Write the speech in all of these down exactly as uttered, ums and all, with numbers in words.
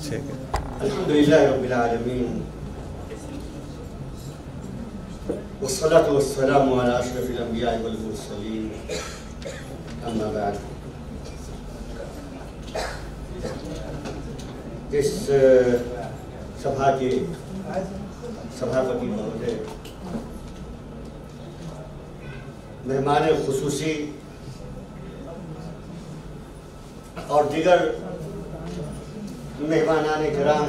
الحمدللہ رب العالمین والصلاة والسلام علی اشرف الانبیاء والمرسلین اما بعد. اس سبھا کے سبھاپتی مہودے، مہمان خصوصی اور دیگر مہمانان کرام،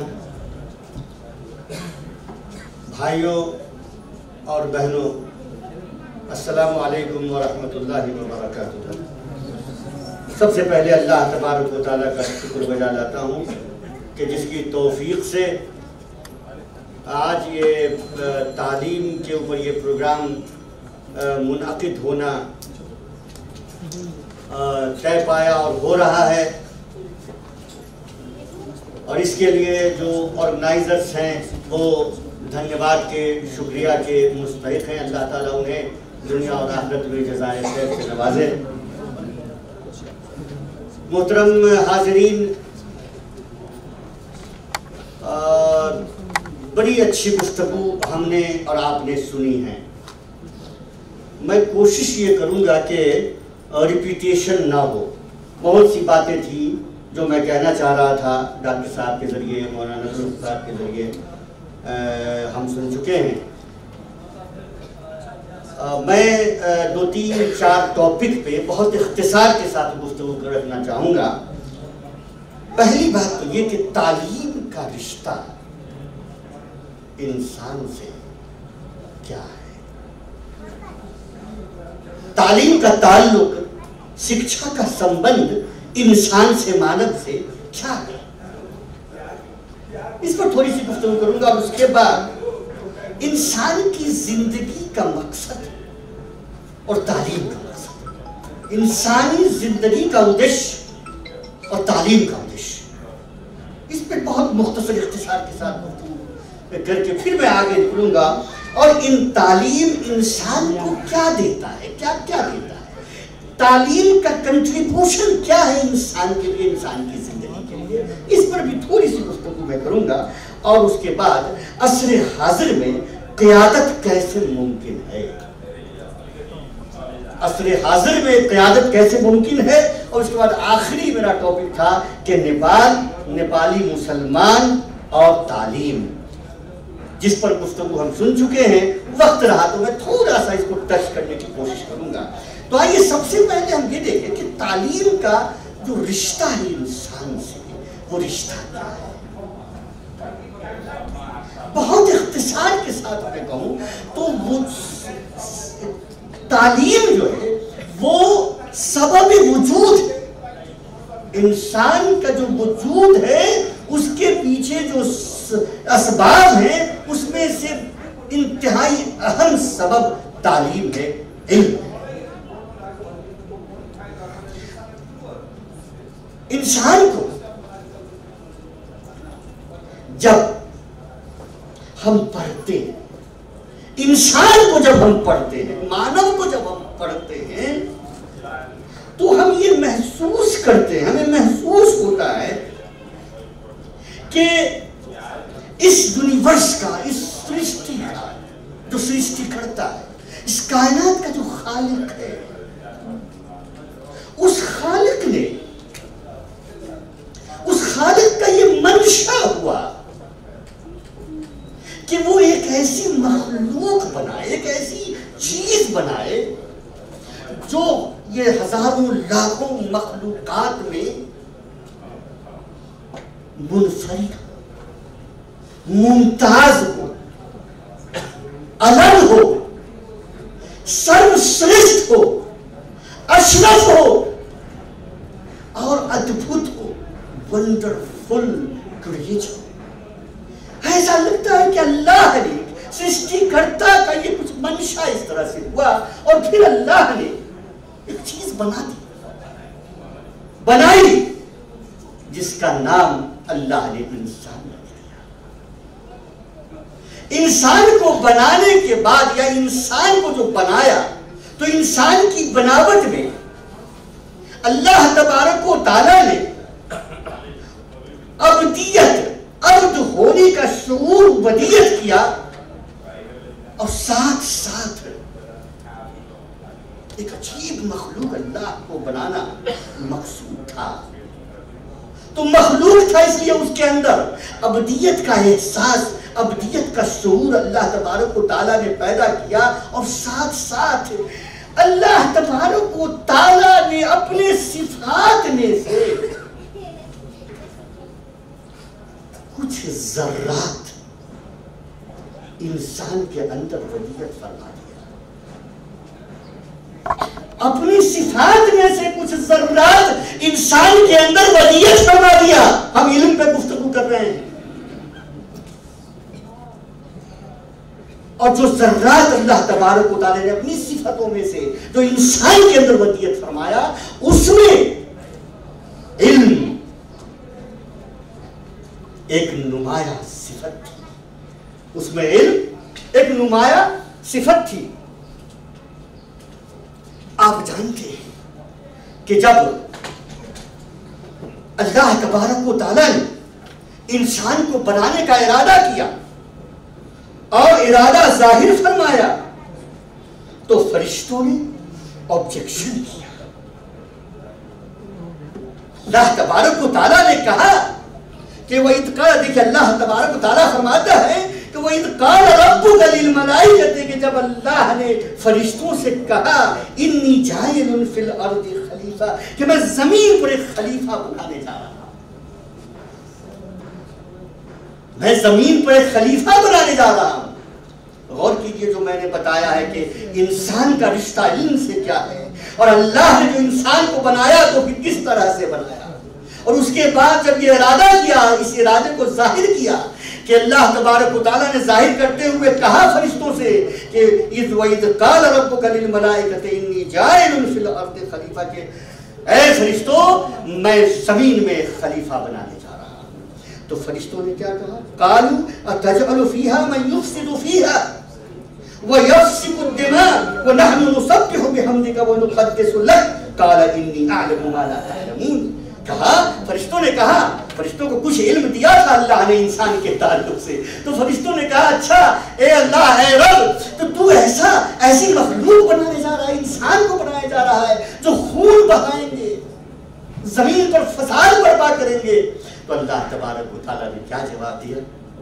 بھائیوں اور بہنوں، السلام علیکم ورحمۃ اللہ وبرکاتہ. سب سے پہلے اللہ تبارک و تعالیٰ کا شکر بجا لاتا ہوں کہ جس کی توفیق سے آج یہ تعلیم کے اوپر یہ پروگرام منعقد ہونا طے پایا اور ہو رہا ہے، اور اس کے لیے جو آرگنائزرز ہیں وہ دھنیہ واد کے، شکریہ کے مستحق ہیں. اللہ تعالیٰ انہیں دنیا اور آخرت میں جزائے خیر سے نوازے. محترم حاضرین، بڑی اچھی گفتگو ہم نے اور آپ نے سنی ہے. میں کوشش یہ کروں گا کہ ریپیٹیشن نہ ہو. بہت سی باتیں تھیں جو میں کہنا چاہ رہا تھا، ڈاکٹر صاحب کے ذریعے، مولانا نصر صاحب کے ذریعے ہم سن چکے ہیں. میں دو تین چار ٹاپک پہ بہت اختصار کے ساتھ گفتگو رکھنا چاہوں گا. پہلی بات تو یہ کہ تعلیم کا رشتہ انسان سے کیا ہے؟ تعلیم کا تعلق، شکشا کا سمبند انسان سے، مانو سے کیا ہے؟ اس پر تھوڑی سی گفتگو کروں گا. اور اس کے بعد انسان کی زندگی کا مقصد اور تعلیم کا مقصد، انسانی زندگی کا ادیش اور تعلیم کا ادیش، اس پہ بہت مختصر اختصار کے ساتھ گفتگو کر کے پھر میں آگے نکلوں گا. اور ان تعلیم انسان کو کیا دیتا ہے، کیا کیا دیتا ہے، تعلیم کا کنٹریبیوشن کیا ہے انسان کے لیے، انسان کی زندگی کے لیے، اس پر بھی تھوڑی سی گفتگو میں کروں گا. اور اس کے بعد عصر حاضر میں قیادت کیسے ممکن ہے، عصر حاضر میں قیادت کیسے ممکن ہے. اور اس کے بعد آخری میرا ٹاپک تھا کہ نیپال، نیپالی مسلمان اور تعلیم، جس پر گفتگو ہم سن چکے ہیں. وقت رہا تو میں تھوڑا سا اس کو ٹچ کرنے کی کوشش کروں گا. تو آئیے سب سے پہلے ہم یہ دیکھیں کہ تعلیم کا جو رشتہ ہے انسان سے، وہ رشتہ کیا ہے. بہت اختصار کے ساتھ میں کہوں تو وہ تعلیم جو ہے وہ سبب وجود ہے. انسان کا جو وجود ہے اس کے پیچھے جو اسباب ہیں اس میں سے انتہائی اہم سبب تعلیم ہے، علم ہے. انسان کو جب ہم پڑھتے ہیں، انسان کو جب ہم پڑھتے ہیں، مانو کو جب ہم پڑھتے ہیں تو ہم یہ محسوس کرتے ہیں، ہمیں محسوس ہوتا ہے کہ اس یونیورس کا، اس سرشٹی کا جو سرشٹی کرتا ہے، اس کائنات کا جو خالق ہے، اس خالق نے، اس خالق کا یہ منشا ہوا کہ وہ ایک ایسی مخلوق بنائے، ایک ایسی چیز بنائے جو یہ ہزاروں لاکھوں مخلوقات میں منفرد ہو، ممتاز ہو، الگ ہو، سروشریشٹھ ہو، اشرف ہو اور ادبھت ہو، ونڈرفل کریچر. ایسا لگتا ہے کہ اللہ نے سرشٹی کرتا کا یہ کچھ منشا اس طرح سے ہوا اور پھر اللہ نے ایک چیز بنا دی، بنائی، جس کا نام اللہ نے انسان رکھ دیا. انسان کو بنانے کے بعد یا انسان کو جو بنایا تو انسان کی بناوٹ میں اللہ تبارک و تعالیٰ نے ابدیت ہونے کا شعور ودیت کیا، اور ساتھ ساتھ ایک عجیب مخلوق اللہ کو بنانا مقصود تھا. تو مخلوق تھا اس لیے اس کے اندر ابدیت کا احساس، ابدیت کا شعور اللہ تبارک و تعالیٰ نے پیدا کیا، اور ساتھ ساتھ اللہ تبارک و تعالیٰ نے اپنے صفات میں سے کچھ ذرات انسان کے اندر ودیت فرما دیا. اپنی صفات میں سے کچھ ذرات انسان کے اندر ودیت فرما دیا. ہم علم پہ گفتگو کر رہے ہیں، اور جو ذرات اللہ تبارک و تعالیٰ نے اپنی صفتوں میں سے جو انسان کے اندر ودیت فرمایا، اس میں علم ایک نمایاں صفت تھی. اس میں علم ایک نمایاں صفت تھی. آپ جانتے ہیں کہ جب اللہ تبارک و تعالیٰ نے انسان کو بنانے کا ارادہ کیا اور ارادہ ظاہر فرمایا، تو فرشتوں نے آبجیکشن کیا. اللہ تبارک و تعالیٰ نے کہا کہ وَإِذْ قَالَ، دیکھیں اللہ تبارک و تعالیٰ فرماتا ہے کہ وَإِذْ قَالَ رَبُّكَ لِلْمَلَائِكَةِ، کہ جب اللہ نے فرشتوں سے کہا اِنِّي جَاعِلٌ فِي الْأَرْضِ خلیفہ، کہ میں زمین پر ایک خلیفہ بنانے جا رہا ہوں، میں زمین پر ایک خلیفہ بنانے جا رہا ہوں. غور کیجئے جو میں نے بتایا ہے کہ انسان کا رشتہ علم سے کیا ہے، اور اللہ نے جو انسان کو بنایا تو پھر کس طرح سے بنایا. اور اس کے بعد جب یہ ارادہ کیا، اس ارادے کو ظاہر کیا کہ اللہ تبارک و تعالیٰ نے ظاہر کرتے ہوئے کہا فرشتوں سے کہ اِذْ وَإِذْ قَالَ رَبُّكَ لِلْمَلَائِكَةِ إِنِّي جَاعِلٌ فِي الْأَرْضِ خلیفہ، کہ اے فرشتوں میں زمین میں خلیفہ بنانے جا رہا ہوں. تو فرشتوں نے کیا کہا؟ قَالُوا أَتَجْعَلُ فِيهَا مَن يُفْسِدُ فِيهَا وَيَفْسِكُ الدِّمَاءَ وَنَحْنُ نُسَبِّحُ بِحَمْدِكَ وَنُقَدِّسُ لَكَ قَالَ إِنِّي أَعْلَمُ مَا لَا تَعْلَمُونَ. کہا فرشتوں نے کہا، فرشتوں کو کچھ علم دیا تھا اللہ نے انسان کے تعلق سے، تو فرشتوں نے کہا اچھا اے اللہ اے رب، تو تو ایسا ایسی مخلوق بنانے جا رہا ہے، انسان کو بنانے جا رہا ہے جو خون بہائیں گے، زمین پر فساد برپا کریں گے. تو اللہ تبارک و تعالیٰ نے کیا جواب دیا؟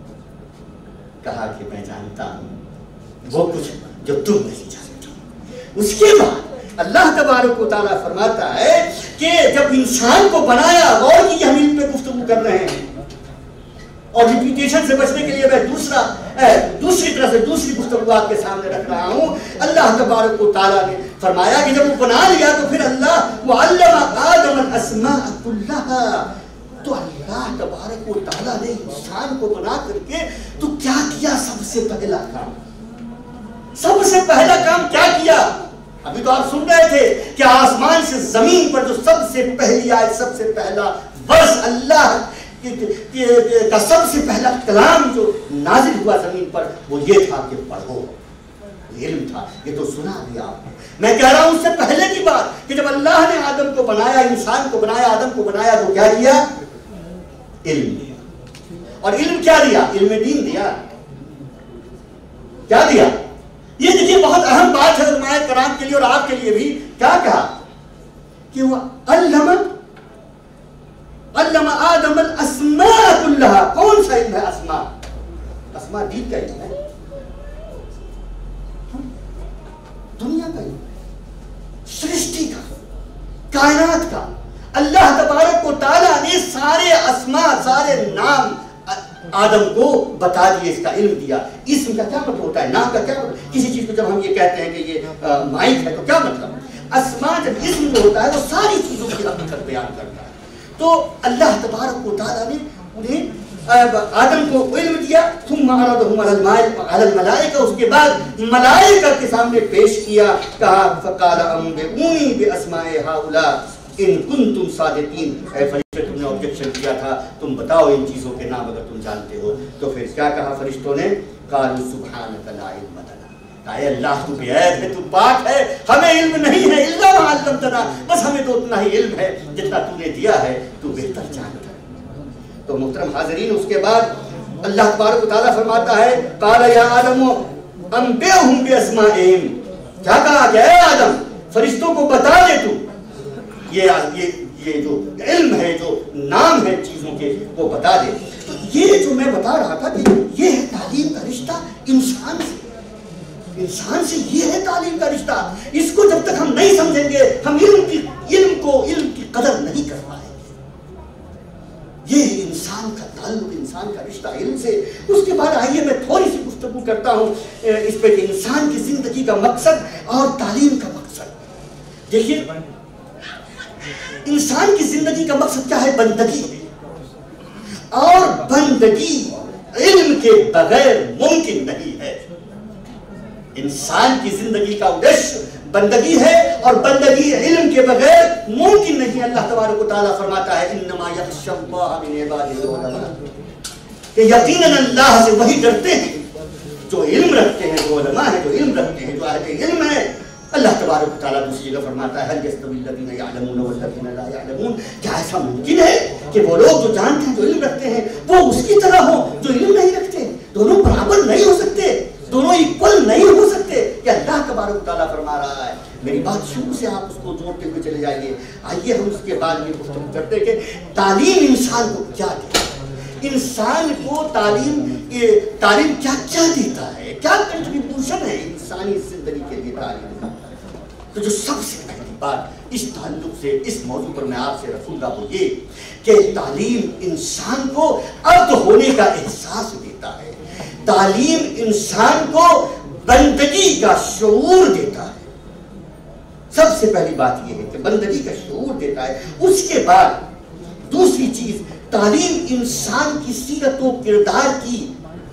کہا کہ میں جانتا ہوں وہ کچھ جو تم نہیں جانتے. اس کے بعد اللہ تبارک و تعالیٰ فرماتا ہے کہ جب انسان کو بنایا، غور کی ہم علم پہ گفتگو کر رہے ہیں، اور ریپیٹیشن سے بچنے کے لیے میں دوسرا دوسری طرح سے دوسری گفتگو آپ کے سامنے رکھ رہا ہوں. اللہ تبارک و تعالیٰ نے فرمایا کہ جب وہ بنا لیا تو پھر اللہ وَعَلَّمَ آدَمَ الْأَسْمَاءَ كُلَّهَا، تو اللہ تبارک و تعالیٰ نے انسان کو بنا کر کے تو کیا کیا؟ سب سے پہلا کام سب سے پہلا کام کیا کیا؟ ابھی تو آپ سن رہے تھے کہ آسمان سے زمین پر جو سب سے پہلی آیت، سب سے پہلا ورس اللہ کا سب سے پہلا کلام جو نازل ہوا زمین پر وہ یہ تھا کہ پڑھو. علم تھا. یہ تو سنا بھی آپ نے. میں کہہ رہا ہوں اس سے پہلے کی بات کہ جب اللہ نے آدم کو بنایا، انسان کو بنایا، آدم کو بنایا تو کیا کیا؟ علم دیا. اور علم کیا دیا؟ علم دین دیا. کیا دیا؟ یہ دیکھیے بہت اہم بات ہے علماء کرام کے لیے اور آپ کے لیے بھی. کیا کہا؟ کہ وہ علم علم آدم الاسماء کلھا. کون سا علم ہے اسماء؟ اسماء دین کا علم ہے، دنیا کا علم ہے، سرشٹی کا، کائنات کا. اللہ تبارک و تعالیٰ نے سارے اسماء، سارے نام آدم کو بتا دیے، اس کا علم دیا. اسم کا کیا مطلب ہوتا ہے؟ نام کا کیا مطلب؟ کسی چیز کو جب ہم یہ کہتے ہیں کہ یہ مائک ہے تو کیا مطلب؟ اسماء جب اسم جو ہوتا ہے وہ ساری چیزوں کی حقیقت بیان کرتا ہے. تو اللہ تبارک و تعالیٰ نے انہیں آدم کو علم دیا. ثم عرضهم على الملائکہ، اس کے بعد ملائکہ کے سامنے پیش کیا. کہا فقال انبئونی باسماء هؤلاء ان کنتم صادقین. اے فرشتے تم نے آبجیکشن کیا تھا، تم بتاؤ ان چیزوں کے نام اگر تم جانتے ہو. تو پھر کیا کہا فرشتوں نے؟ قالوا سبحانک لا علم لنا. اے اللہ تو بے عیب ہے، تو پاک ہے، ہمیں علم نہیں ہے الا ما علمتنا. بس ہمیں تو اتنا ہی علم ہے جتنا تو نے دیا ہے، تو بہتر جانتا ہے. تو محترم حاضرین، اس کے بعد اللہ تبارک و تعالیٰ فرماتا ہے قال یا آدم انبئہم باسمائہم، کیا کہا کہ اے آدم فرشتوں کو بتا دے تو یہ یہ یہ جو علم ہے، جو نام ہے چیزوں کے، وہ بتا دے. تو یہ جو میں بتا رہا تھا کہ یہ ہے تعلیم کا رشتہ انسان سے، انسان سے یہ ہے تعلیم کا رشتہ. اس کو جب تک ہم نہیں سمجھیں گے ہم علم کی علم کو علم کی قدر نہیں کر پائیں گے. یہ انسان کا تعلق، انسان کا رشتہ علم سے. اس کے بعد آئیے میں تھوڑی سی گفتگو کرتا ہوں اس پہ کہ انسان کی زندگی کا مقصد اور تعلیم کا مقصد. دیکھیے انسان کی زندگی کا مقصد کیا ہے؟ بندگی. اور بندگی علم کے بغیر ممکن نہیں ہے. انسان کی زندگی کا ادیش بندگی ہے اور بندگی علم کے بغیر ممکن نہیں. اللہ تبارک و تعالیٰ فرماتا ہے انما یخشی اللہ من عبادہ العلماء، کہ یقیناً اللہ سے وہی ڈرتے ہیں جو علم رکھتے ہیں، جو علماء ہیں، جو علم رکھتے ہیں، جو اہل علم ہے. اللہ تبارک و تعالیٰ دوسری جگہ فرماتا ہے هل يستوي الذين يعلمون والذين لا يعلمون، کیا ایسا ممکن ہے کہ وہ لوگ جو جانتے ہیں، جو علم رکھتے ہیں، وہ اس کی طرح ہوں جو علم نہیں رکھتے؟ دونوں برابر نہیں ہو سکتے، دونوں ایکول نہیں ہو سکتے. یہ اللہ تبارک و تعالیٰ فرما رہا ہے. میری بات شروع سے آپ اس کو جوڑتے ہوئے چلے جائیے. آئیے ہم اس کے بعد یہ گفتگو کرتے ہیں کہ تعلیم انسان کو کیا دیتا ہے، انسان کو تعلیم تعلیم کیا کیا دیتا ہے، کیا کنٹریبیوشن ہے انسانی زندگی کے لیے تعلیم کا. تو جو سب سے پہلی بات اس تعلق سے اس موضوع پر میں آپ سے رکھوں گا وہ یہ کہ تعلیم انسان کو عبد ہونے کا احساس دیتا ہے. تعلیم انسان کو بندگی کا شعور دیتا ہے. سب سے پہلی بات یہ ہے کہ بندگی کا شعور دیتا ہے. اس کے بعد دوسری چیز، تعلیم انسان کی سیرت و کردار کی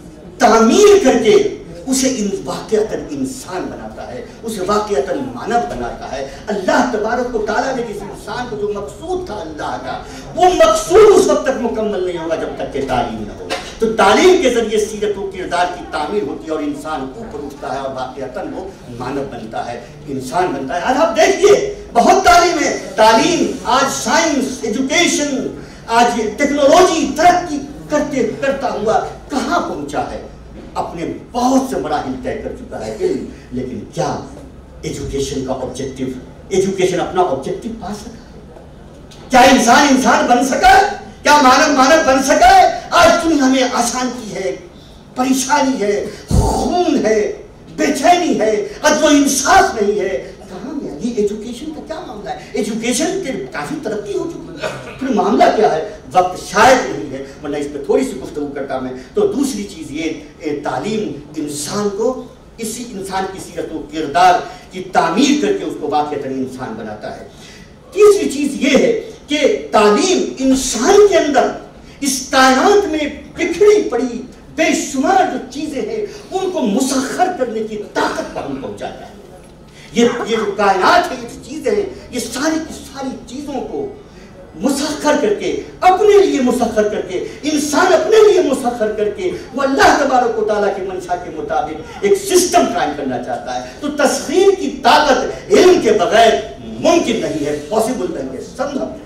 تعمیر کر کے اسے واقعتاً انسان بناتا ہے، اسے واقعتاً مانو بناتا ہے. اللہ تبارک و تعالیٰ نے کسی انسان کو جو مقصود تھا اللہ کا، وہ مقصود اس وقت تک مکمل نہیں ہوگا جب تک کہ تعلیم نہ ہو. تو تعلیم کے ذریعے سیرت و کردار کی تعمیر ہوتی ہے اور انسان اوپر اٹھتا ہے اور واقعتاً وہ مانو بنتا ہے، انسان بنتا ہے. آج آپ دیکھیے بہت تعلیم ہے. تعلیم آج سائنس، ایجوکیشن، آج ٹیکنالوجی ترقی کرتے کرتا ہوا کہاں پہنچا ہے؟ اپنے بہت سے مراحل طے کر چکا ہے علم. لیکن کیا ایجوکیشن کا آبجیکٹو، ایجوکیشن اپنا آبجیکٹو پا سکا؟ کیا انسان انسان بن سکا؟ کیا مانو مانو بن سکا؟ آج دنیا میں آشانتی ہے، پریشانی ہے، خون ہے، بے چینی ہے، عدل و انصاف نہیں ہے. کہاں میں یہ ایجوکیشن کا کیا معاملہ ہے؟ ایجوکیشن کے کافی ترقی ہو چکی ہے، پھر معاملہ کیا ہے؟ وقت شاید نہیں ہے ورنہ اس پہ تھوڑی سی گفتگو کرتا میں. تو دوسری چیز یہ تعلیم انسان کو اسی انسان کی سیرت و کردار کی تعمیر کر کے اس کو واقعتاً انسان بناتا ہے. تیسری چیز یہ ہے کہ تعلیم انسان کے اندر اس کائنات میں بکھری پڑی بے شمار جو چیزیں ہیں ان کو مسخر کرنے کی طاقت پر ہم پہنچاتا ہے. یہ یہ جو کائنات ہے، یہ جو چیزیں ہیں، یہ ساری کی ساری چیزوں کو مسخر کر کے، اپنے لیے مسخر کر کے، انسان اپنے لیے مسخر کر کے وہ اللہ تبارک و تعالیٰ کے منشا کے مطابق ایک سسٹم قائم کرنا چاہتا ہے. تو تسخیر کی طاقت علم کے بغیر ممکن نہیں ہے، پاسبل نہیں ہے، سمبھو نہیں.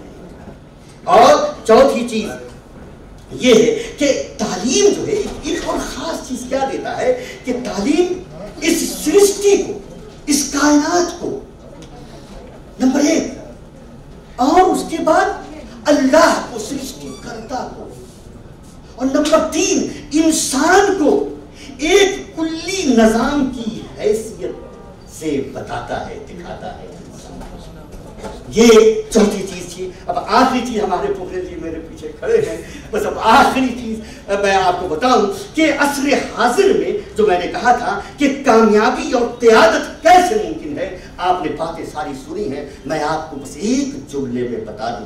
اور چوتھی چیز یہ ہے کہ تعلیم جو ہے ایک اور خاص چیز کیا دیتا ہے کہ تعلیم اس سرشٹی کو، اس کائنات کو نمبر ایک، اور اس کے بعد اللہ کو سرشٹی کرتا کو، اور نمبر تین انسان کو ایک کلی نظام کی حیثیت سے بتاتا ہے، دکھاتا ہے. یہ چوتھی چیز تھی. اب آخری چیز ہمارے پوکھرے جی میرے پیچھے کھڑے ہیں، بس اب آخری چیز میں آپ کو بتاؤں کہ عصر حاضر میں جو میں نے کہا تھا کہ کامیابی اور قیادت کیسے ممکن ہے، آپ نے باتیں ساری سنی ہیں. میں آپ کو بس ایک جملے میں بتا دوں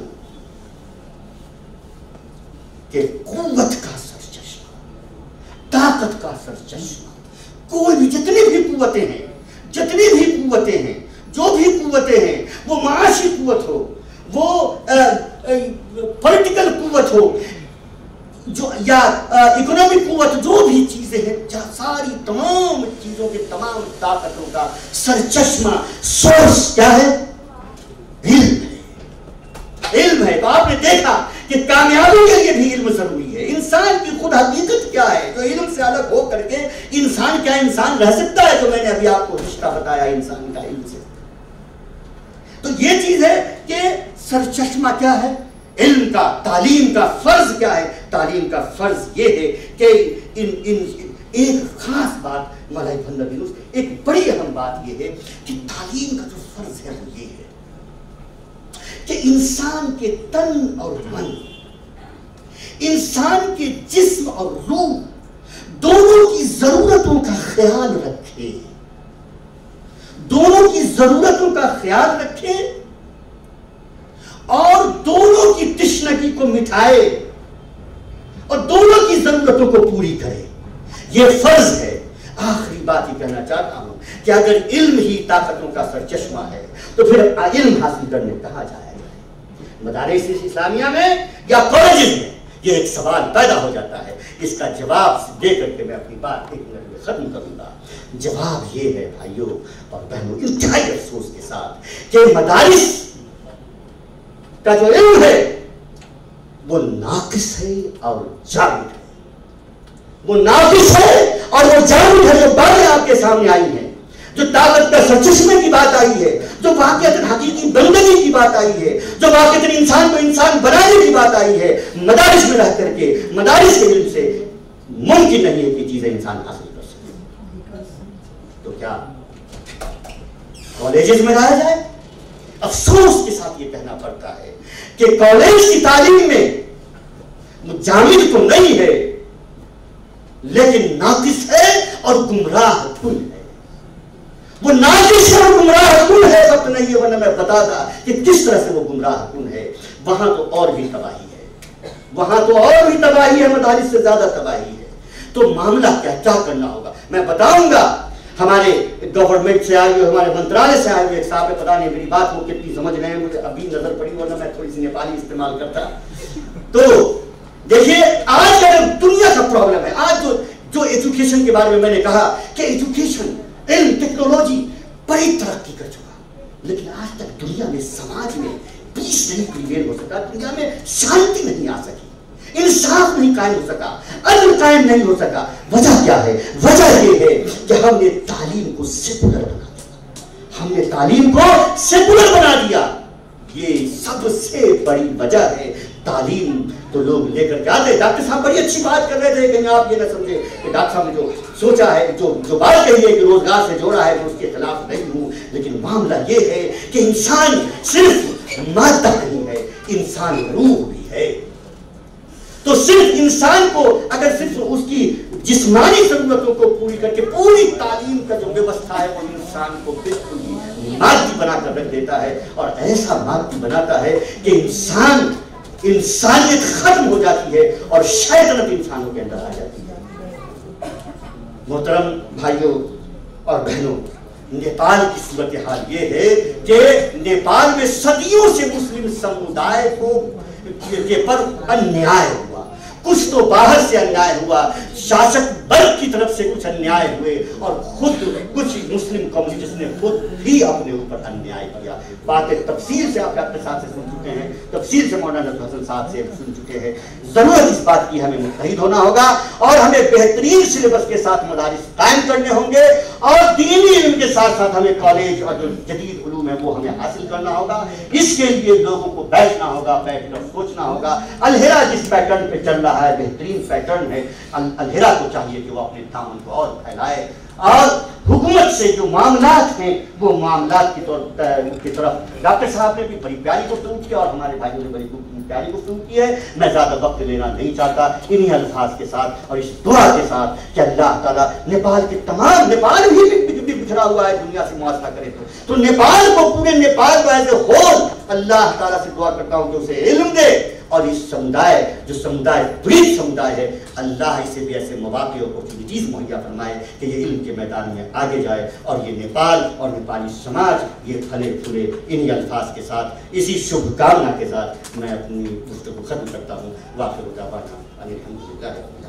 کہ قوت کا سرچشمہ، طاقت کا سرچشمہ، کوئی بھی جتنی بھی قوتیں ہیں، جتنی بھی قوتیں ہیں، جو بھی قوتیں ہیں، وہ معاشی قوت ہو، وہ پولیٹیکل قوت ہو، جو یا اکنامک قوت، جو بھی چیزیں ہیں، ساری تمام چیزوں کے تمام طاقتوں کا سرچشمہ، سورس کیا ہے؟ علم ہے. علم ہے. تو آپ نے دیکھا کہ کامیابی کے لیے بھی علم ضروری ہے. انسان کی خود حقیقت کیا ہے، جو علم سے الگ ہو کر کے انسان کیا انسان رہ سکتا ہے، جو میں نے ابھی آپ کو رشتہ بتایا انسان کا علم سے. تو یہ چیز ہے کہ سرچشمہ کیا ہے علم کا، تعلیم کا فرض کیا ہے. تعلیم کا فرض یہ ہے کہ ان ان ایک خاص بات مولانا ابن نبی روز، ایک بڑی اہم بات یہ ہے کہ تعلیم کا جو فرض ہے وہ یہ ہے کہ انسان کے تن اور من، انسان کے جسم اور روح دونوں کی ضرورتوں کا خیال رکھے، دونوں کی ضرورتوں کا خیال رکھے اور دونوں کی تشنگی کو مٹائے اور دونوں کی ضرورتوں کو پوری کرے. یہ فرض ہے. آخری بات یہ کہنا چاہتا ہوں کہ اگر علم ہی طاقتوں کا سرچشمہ ہے تو پھر علم حاصل کرنے کہاں جائے گا؟ مدارس اسلامیہ میں یا کالجز میں؟ یہ ایک سوال پیدا ہو جاتا ہے. اس کا جواب دے کر کے میں اپنی بات ایک منٹ میں ختم کروں گا. جواب یہ ہے بھائیوں اور بہنوں انتہائی افسوس کے ساتھ کہ مدارس کا جو علم ہے وہ ناقص ہے اور جامد ہے. وہ ناقص ہے اور وہ جامد ہے. جو باتیں آپ کے سامنے آئی ہیں، جو طاقت کا سرچشمے کی بات آئی ہے، جو واقعتاً حقیقی بندگی کی بات آئی ہے، جو واقعتاً انسان کو انسان بنانے کی بات آئی ہے، مدارس میں رہ کر کے مدارس کے علم سے ممکن نہیں ہے کہ چیزیں انسان حاصل کر سکے. تو کیا کالجز میں رہا جائے؟ افسوس کے ساتھ یہ کہنا پڑتا ہے کہ کالج کی تعلیم میں جامد تو نہیں ہے لیکن ناقص ہے اور گمراہ کن ہے. وہ ناقص ہے اور گمراہ کن ہے. وقت نہیں ہے ورنہ میں بتاتا کہ کس طرح سے وہ گمراہ کن ہے. وہاں تو اور بھی تباہی ہے، وہاں تو اور بھی تباہی ہے، مدارس سے زیادہ تباہی ہے. تو معاملہ کیا کیا کرنا ہوگا میں بتاؤں گا. ہمارے گورنمنٹ سے آئے ہوئے، ہمارے منترالے سے آئے ہوئے ایک صاحب، پتہ نہیں میری بات وہ کتنی سمجھ رہے ہیں، مجھے ابھی نظر پڑی ورنہ میں تھوڑی سی نیپالی استعمال کرتا. تو دیکھیے آج کا دنیا کا پرابلم ہے. آج جو جو ایجوکیشن کے بارے میں میں نے کہا کہ ایجوکیشن، علم، ٹیکنالوجی بڑی ترقی کر چکا، لیکن آج تک دنیا میں، سماج میں پیس نہیں پریویل ہو سکا. دنیا میں شانتی نہیں آ سکی، انصاف نہیں قائم ہو سکا، عدل قائم نہیں ہو سکا. وجہ کیا ہے؟ وجہ یہ ہے کہ ہم نے تعلیم کو سیکولر بنا دیا. ہم نے تعلیم کو سیکولر بنا دیا. یہ سب سے بڑی وجہ ہے. تعلیم تو لوگ لے کر کے آتے. ڈاکٹر صاحب بڑی اچھی بات کر رہے تھے، کہیں آپ یہ نہ سمجھے کہ ڈاکٹر صاحب نے جو سوچا ہے، جو جو بات کہی ہے کہ روزگار سے جوڑا ہے، میں اس کے خلاف نہیں ہوں. لیکن معاملہ یہ ہے کہ انسان صرف مادہ نہیں ہے، انسان روح بھی ہے. تو صرف انسان کو اگر صرف اس کی جسمانی ضرورتوں کو پوری کر کے پوری تعلیم کا جو ویوستھا ہے وہ انسان کو بالکل ہی مادی بنا کر رکھ دیتا ہے اور ایسا مادی بناتا ہے کہ انسان انسانیت ختم ہو جاتی ہے اور شیطنت انسانوں کے اندر آ جاتی ہے. محترم بھائیوں اور بہنوں، نیپال کی صورتحال یہ ہے کہ نیپال میں صدیوں سے مسلم سمودائے کو کے پر انیائے ہوا. کچھ تو باہر سے انیائے ہوا، شاشک برگ کی طرف سے کچھ انیائے ہوئے اور خود کچھ مسلم کمیونٹیز نے خود بھی اپنے اوپر انیائے کیا. باتیں تفصیل سے آپ ڈاکٹر صاحب سے سن چکے ہیں، تفصیل سے مولانا حسن صاحب سے سن چکے ہیں. ضرورت اس بات کی ہمیں متحد ہونا ہوگا اور ہمیں بہترین سلیبس کے ساتھ مدارس قائم کرنے ہوں گے اور دینی علم کے ساتھ ساتھ ہمیں کالج اور جو جدید علوم ہے وہ ہمیں حاصل کرنا ہوگا. اس کے لیے لوگوں کو بیٹھنا ہوگا، بیٹھ کر سوچنا ہوگا. الہرا جس پیٹرن پہ چل رہا ہے بہترین پیٹرن ہے. الہرا کو چاہیے کہ وہ اپنے دامن کو اور پھیلائے اور حکومت سے جو معاملات ہیں وہ معاملات کی طرف. ڈاکٹر صاحب نے بھی بڑی پیاری گفتگو کی اور ہمارے بھائیوں نے بڑی پیاری گفتگو کی ہے. میں زیادہ وقت لینا نہیں چاہتا. انہی الفاظ کے ساتھ اور اس دعا کے ساتھ کہ اللہ تعالیٰ نیپال کے تمام، نیپال بھی بچھڑا ہوا ہے دنیا سے موازنہ کرے تو تو نیپال کو، پورے نیپال کو ایز اے ہول اللہ تعالیٰ سے دعا کرتا ہوں کہ اسے علم دے اور اس سمودائے جو سمودائے پریت سمودائے ہے اللہ اسے بھی ایسے مواقع اپورچونیٹیز مہیا فرمائے کہ یہ علم کے میدان میں آگے جائے اور یہ نیپال اور نیپالی سماج یہ پھلے پھولے. انہی الفاظ کے ساتھ، اسی شبھ کامنا کے ساتھ میں اپنی گفتگو ختم کرتا ہوں. واقع دعوانا الحمدللہ.